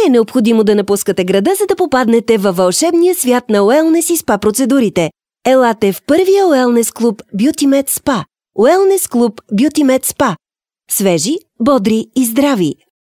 е необходимо да напускате града, за да попаднете във вълшебния свят на уелнес и спа процедурите. Елате в първия уелнес клуб BeautyMed Spa. Уелнес клуб BeautyMed Spa. Свежи, бодри и здрави.